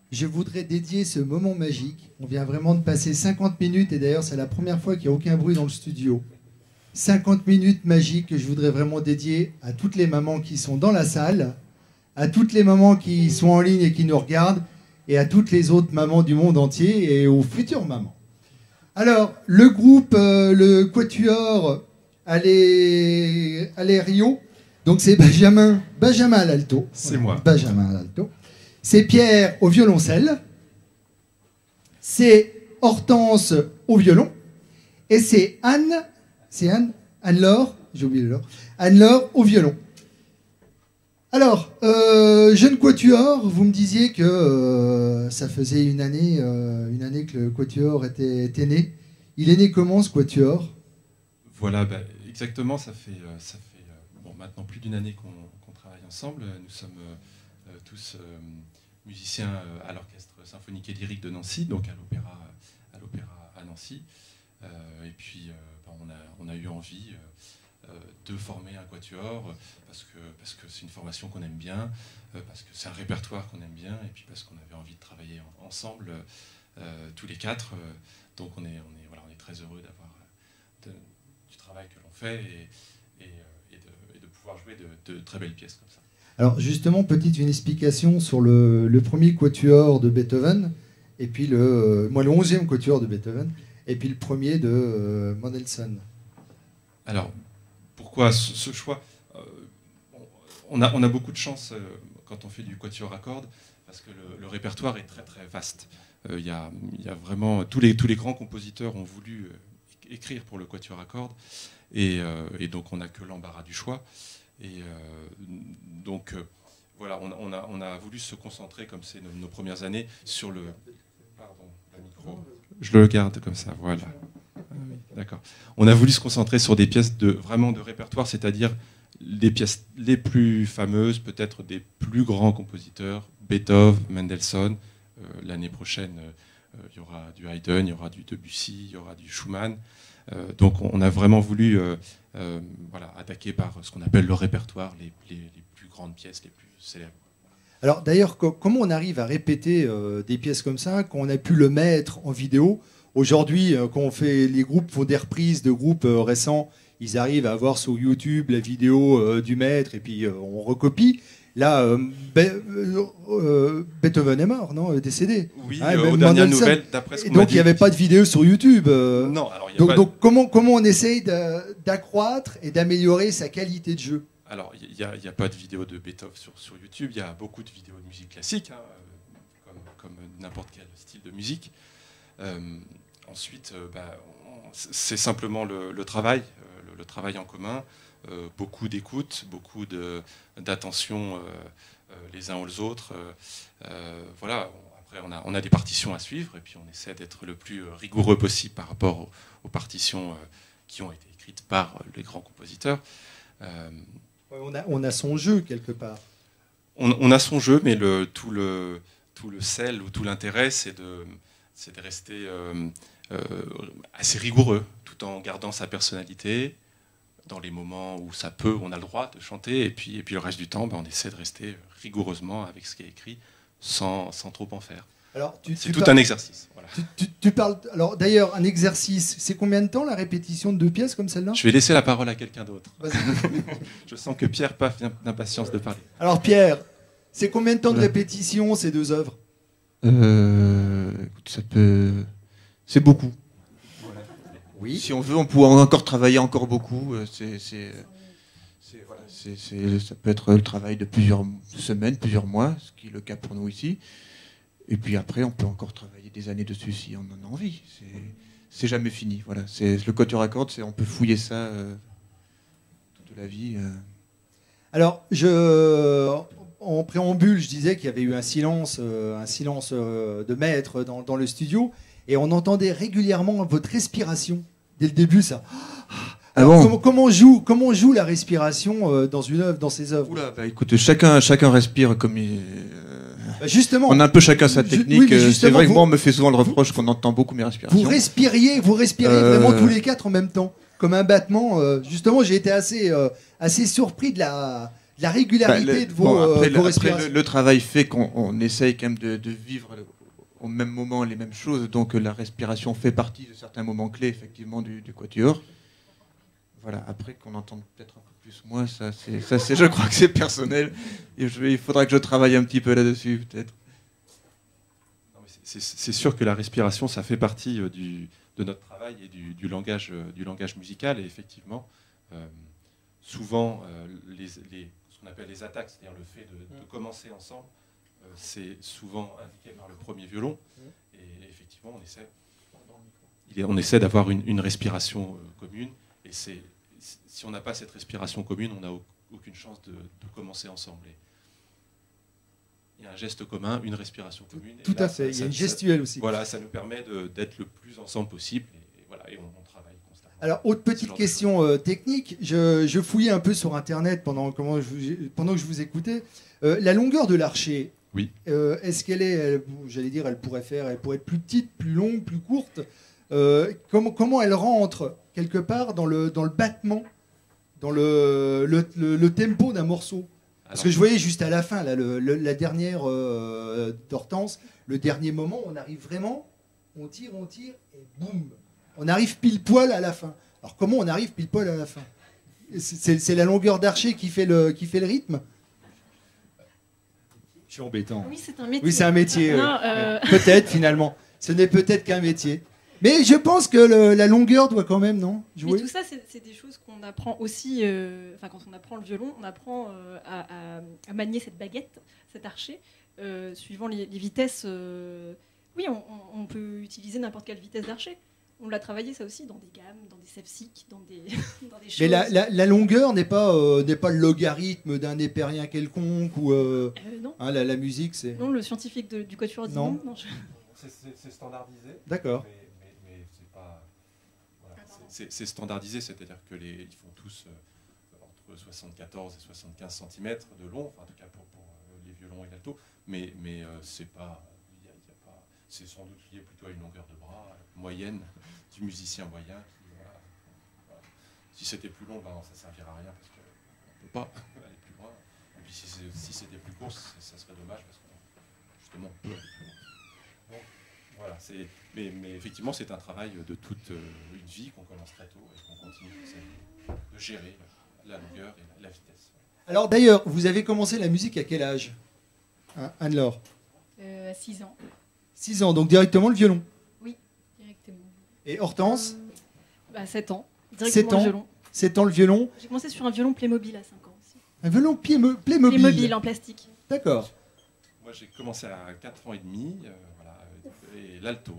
je voudrais dédier ce moment magique. On vient vraiment de passer 50 minutes, et d'ailleurs c'est la première fois qu'il n'y a aucun bruit dans le studio. 50 minutes magiques que je voudrais vraiment dédier à toutes les mamans qui sont dans la salle, à toutes les mamans qui sont en ligne et qui nous regardent, et à toutes les autres mamans du monde entier et aux futures mamans. Alors, le groupe, le Quatuor Rio, donc c'est Benjamin à l'alto. C'est moi. Benjamin à l'alto. C'est Pierre au violoncelle. C'est Hortense au violon. Et c'est Anne-Laure, j'ai oublié le Laure, Anne-Laure au violon. Alors, jeune quatuor, vous me disiez que ça faisait une année que le quatuor était né. Il est né comment, ce quatuor? Voilà, exactement, ça fait maintenant plus d'une année qu'on travaille ensemble. Nous sommes tous musiciens à l'Orchestre symphonique et lyrique de Nancy, donc à l'Opéra à Nancy. Et puis, on a eu envie de former un quatuor parce que c'est une formation qu'on aime bien, parce que c'est un répertoire qu'on aime bien, et puis parce qu'on avait envie de travailler ensemble tous les quatre. Donc on est très heureux du travail que l'on fait et de pouvoir jouer de très belles pièces comme ça. Alors justement, une explication sur le premier quatuor de Beethoven, et puis le 11e quatuor de Beethoven, et puis le premier de Mendelssohn. Alors, pourquoi ce choix? On a beaucoup de chance quand on fait du quatuor à cordes, parce que le répertoire est très très vaste. Il y a vraiment tous les grands compositeurs ont voulu écrire pour le quatuor à cordes, et donc on n'a que l'embarras du choix. Et donc voilà, on a voulu se concentrer, comme c'est nos premières années, sur le... Pardon, le micro. Je le garde comme ça, voilà. Oui, d'accord. On a voulu se concentrer sur des pièces vraiment de répertoire, c'est-à-dire les pièces les plus fameuses, peut-être des plus grands compositeurs, Beethoven, Mendelssohn. L'année prochaine, il y aura du Haydn, il y aura du Debussy, il y aura du Schumann. Donc on a vraiment voulu attaquer par ce qu'on appelle le répertoire, les plus grandes pièces, les plus célèbres. Alors d'ailleurs, comment on arrive à répéter des pièces comme ça, quand on a pu le mettre en vidéo? Aujourd'hui, quand les groupes font des reprises de groupes récents, ils arrivent à avoir sur YouTube la vidéo du maître, et puis on recopie. Là, Beethoven est mort, non? Décédé. Oui, aux dernières nouvelles, d'après ce qu'on m'a dit. Donc il n'y avait pas de vidéo sur YouTube. Non, alors donc comment on essaye d'accroître et d'améliorer sa qualité de jeu? Alors, il n'y a pas de vidéo de Beethoven sur YouTube. Il y a beaucoup de vidéos de musique classique, comme n'importe quel style de musique. Ensuite, c'est simplement le travail en commun. Beaucoup d'écoute, beaucoup d'attention les uns aux autres. Voilà. Après, on a des partitions à suivre, et puis on essaie d'être le plus rigoureux possible par rapport aux partitions qui ont été écrites par les grands compositeurs. On a son jeu quelque part. On a son jeu, mais tout le sel ou tout l'intérêt, c'est de rester assez rigoureux, tout en gardant sa personnalité. Dans les moments où on a le droit de chanter, et puis le reste du temps, on essaie de rester rigoureusement avec ce qui est écrit, sans trop en faire. C'est tout un exercice. Voilà. Tu parles. Alors d'ailleurs, un exercice, c'est combien de temps la répétition de 2 pièces comme celle-là? Je vais laisser la parole à quelqu'un d'autre. Je sens que Pierre paf d'impatience de parler. Alors Pierre, c'est combien de temps de répétition ces 2 œuvres? C'est beaucoup. Oui. Si on veut, on pourra encore travailler encore beaucoup. Ça peut être le travail de plusieurs semaines, plusieurs mois, ce qui est le cas pour nous ici. Et puis après, on peut encore travailler des années dessus si on en a envie. C'est jamais fini. Voilà. Le quatuor à cordes, on peut fouiller ça toute la vie. Alors, en préambule, je disais qu'il y avait eu un silence de maître dans le studio, et on entendait régulièrement votre respiration dès le début, ça. Alors, comment on joue la respiration dans ces œuvres? Oula, écoute, chacun respire comme il. Justement, on a un peu chacun sa technique. Oui, c'est vrai que moi, on me fait souvent le reproche qu'on entend beaucoup mes respirations. Vous respiriez vraiment tous les 4 en même temps, comme un battement. Justement, j'ai été assez surpris de la la régularité de vos, après, vos après, respirations. le travail fait qu'on essaye quand même de vivre au même moment les mêmes choses. Donc la respiration fait partie de certains moments clés, effectivement, du quatuor. Voilà, après qu'on entende peut-être un peu plus moi, je crois que c'est personnel. Et il faudra que je travaille un petit peu là-dessus, peut-être. C'est sûr que la respiration, ça fait partie de notre travail et du langage musical. Et effectivement, souvent, ce qu'on appelle les attaques, c'est-à-dire le fait de commencer ensemble, c'est souvent indiqué par le premier violon. Et effectivement, on essaie d'avoir une respiration commune. Et si on n'a pas cette respiration commune, on n'a aucune chance de commencer ensemble. Il y a un geste commun, une respiration commune. Tout à fait, il y a une gestuelle aussi. Voilà, ça nous permet d'être le plus ensemble possible. Et on travaille constamment. Alors, autre petite question technique. Je fouillais un peu sur Internet pendant que je vous écoutais. La longueur de l'archet, oui. Est-ce qu'elle est, j'allais dire, elle pourrait être plus petite, plus longue, plus courte. Comment elle rentre quelque part dans le battement, dans le tempo d'un morceau? Parce que je voyais juste à la fin, là, la dernière d'Hortense, le dernier moment, on arrive vraiment, on tire, et boum, on arrive pile poil à la fin. Alors comment on arrive pile poil à la fin? C'est la longueur d'archet qui fait le rythme? Je suis embêtant. Oui, c'est un métier. Oui, c'est un métier. Non, Peut-être, finalement. Ce n'est peut-être qu'un métier. Mais je pense que la longueur doit quand même, non, jouer. Mais tout ça, c'est des choses qu'on apprend aussi. Quand on apprend le violon, on apprend à manier cette baguette, cet archet, suivant les vitesses. Oui, on peut utiliser n'importe quelle vitesse d'archet. On l'a travaillé ça aussi dans des gammes, dans des sepsiques, dans des choses. Mais la longueur n'est pas le logarithme d'un népérien quelconque ou non. Hein, la musique, c'est. Non, le scientifique du quatuor dit non. C'est standardisé. D'accord. Mais c'est pas. Voilà, c'est standardisé, c'est-à-dire que ils font tous entre 74 et 75 cm de long, enfin, en tout cas pour les violons et l'alto, mais c'est pas. C'est sans doute lié plutôt à une longueur de bras moyenne du musicien moyen. Voilà. Si c'était plus long, ça ne servirait à rien parce qu'on ne peut pas aller plus loin. Et puis si c'était plus court, ça serait dommage parce qu'on justement peut aller plus loin. Donc, voilà, mais effectivement, c'est un travail de toute une vie qu'on commence très tôt et qu'on continue de gérer la longueur et la vitesse. Alors d'ailleurs, vous avez commencé la musique à quel âge, hein, Anne-Laure? À 6 ans. 6 ans, donc directement le violon. Oui, directement. Et Hortense? 7 ans. 7 ans. Le violon. 7 ans le violon. J'ai commencé sur un violon Playmobil à 5 ans aussi. Un violon Playmobil. Playmobil en plastique. D'accord. Moi, j'ai commencé à 4 ans et demi, voilà, et l'alto.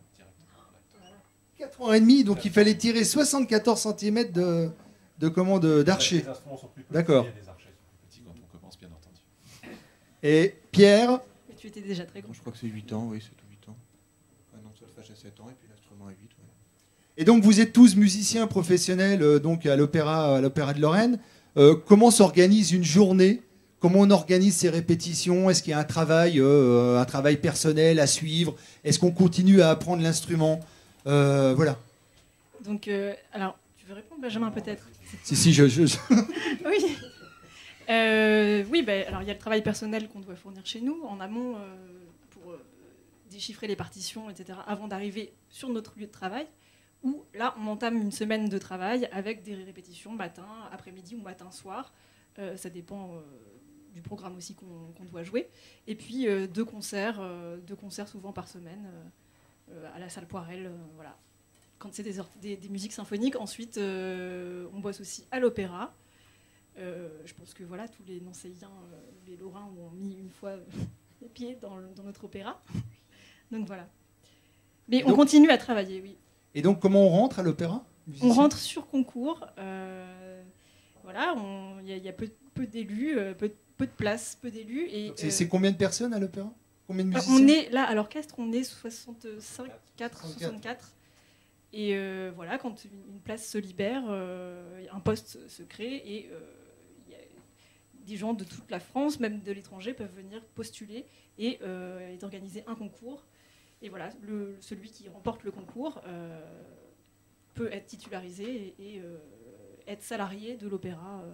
4 ans et demi, donc il fallait tirer 74 cm d'archet. Les instruments sont plus petits. D'accord. Et les archets sont plus petits quand on commence, bien entendu. Et Pierre? Mais tu étais déjà très grand. Je crois que c'est 8 ans, oui, 7 ou 8 ans. Non, solfège à 7 ans et puis l'instrument à 8. Ouais. Et donc vous êtes tous musiciens professionnels donc à l'Opéra de Lorraine. Comment s'organise une journée? Comment on organise ces répétitions? Est-ce qu'il y a un travail personnel à suivre? Est-ce qu'on continue à apprendre l'instrument? Voilà. Donc, alors, tu veux répondre, Benjamin, peut-être? Si, je... Oui. Oui, alors il y a le travail personnel qu'on doit fournir chez nous en amont pour déchiffrer les partitions, etc. avant d'arriver sur notre lieu de travail. Où là, on entame une semaine de travail avec des répétitions matin, après-midi ou matin-soir. Ça dépend du programme aussi qu'on doit jouer. Et puis 2 concerts souvent par semaine à la salle Poirel. Voilà. Quand c'est des musiques symphoniques, ensuite on bosse aussi à l'opéra. Je pense que voilà, tous les Nancéiens, les Lorrains ont mis une fois les pieds dans notre opéra. Donc voilà. Mais on continue à travailler, oui. Et donc, comment on rentre à l'opéra? On rentre sur concours. Voilà, il y a peu d'élus, peu de places, peu d'élus. C'est combien de personnes à l'opéra? Combien de musiciens? On est là à l'orchestre, on est 64. Et voilà, quand une place se libère, un poste se crée et des gens de toute la France, même de l'étranger, peuvent venir postuler et organiser un concours. Et voilà, celui qui remporte le concours peut être titularisé et être salarié de l'opéra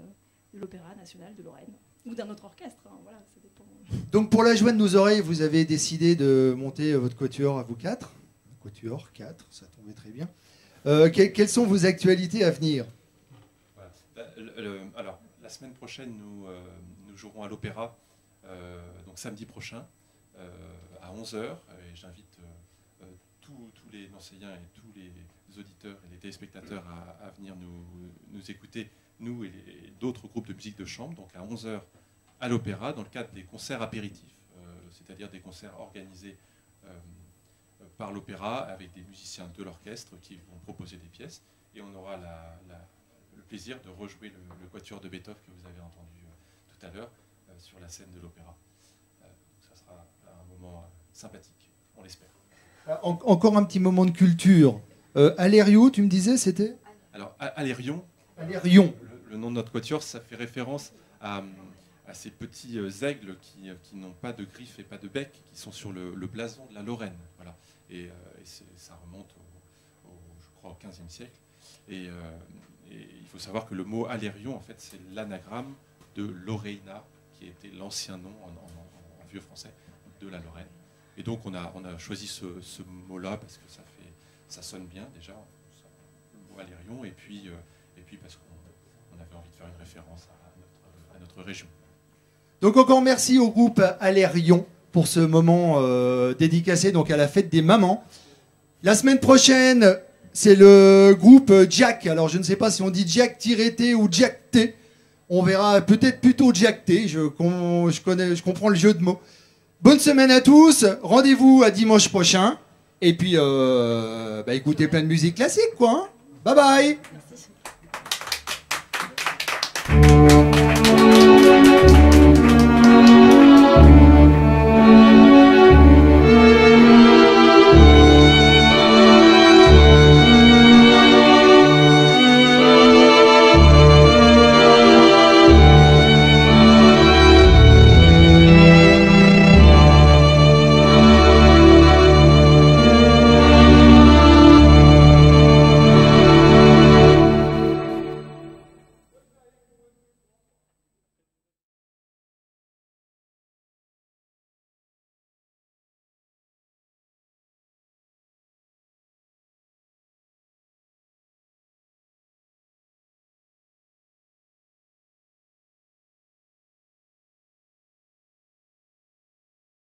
de l'Opéra national de Lorraine ou d'un autre orchestre. Hein, voilà, ça dépend. Donc pour la joie de nos oreilles, vous avez décidé de monter votre quatuor à vous quatre. Quatuor 4, ça tombait très bien. Quelles sont vos actualités à venir? Voilà. Alors, la semaine prochaine, nous jouerons à l'Opéra, donc samedi prochain, à 11h. Et j'invite tous les enseignants et tous les auditeurs et les téléspectateurs à venir nous écouter, nous et d'autres groupes de musique de chambre, donc à 11h à l'Opéra, dans le cadre des concerts apéritifs, c'est-à-dire des concerts organisés par l'Opéra avec des musiciens de l'orchestre qui vont proposer des pièces. Et on aura le plaisir de rejouer le quatuor de Beethoven que vous avez entendu tout à l'heure sur la scène de l'Opéra. Ça sera un moment sympathique, on l'espère. Encore un petit moment de culture. Alériou, tu me disais, c'était? Alors, Alérion, le nom de notre quatuor, ça fait référence à ces petits aigles qui n'ont pas de griffes et pas de bec, qui sont sur le blason de la Lorraine. Voilà. Et ça remonte, je crois, au XVe siècle. Et il faut savoir que le mot Alérion, en fait, c'est l'anagramme de Loreina, qui était l'ancien nom en vieux français de la Lorraine. Et donc on a choisi ce mot-là parce que ça sonne bien déjà, le mot Alérion, et puis parce qu'on avait envie de faire une référence à notre région. Donc encore merci au groupe Alérion pour ce moment dédicacé donc à la fête des mamans. La semaine prochaine, c'est le groupe Jack. Alors je ne sais pas si on dit Jack-T ou Jack-T. On verra peut-être plutôt Jack-T. Je comprends le jeu de mots. Bonne semaine à tous. Rendez-vous à dimanche prochain. Et puis, écoutez plein de musique classique, quoi. Hein. Bye bye. Merci.